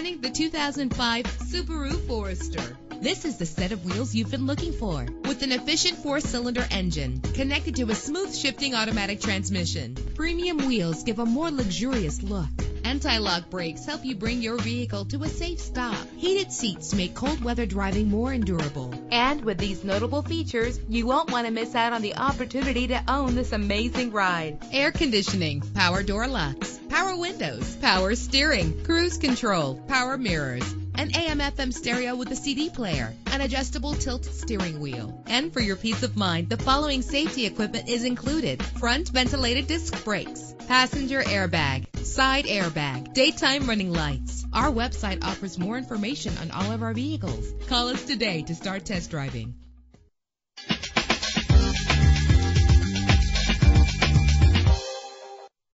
Presenting the 2005 Subaru Forester. This is the set of wheels you've been looking for, with an efficient 4-cylinder engine connected to a smooth shifting automatic transmission. Premium wheels give a more luxurious look. Anti-lock brakes help you bring your vehicle to a safe stop. Heated seats make cold weather driving more endurable. And with these notable features, you won't want to miss out on the opportunity to own this amazing ride. Air conditioning, power door locks, power windows, power steering, cruise control, power mirrors, an AM/FM stereo with a CD player, an adjustable tilt steering wheel. And for your peace of mind, the following safety equipment is included: front ventilated disc brakes, passenger airbag, side airbag, daytime running lights. Our website offers more information on all of our vehicles. Call us today to start test driving.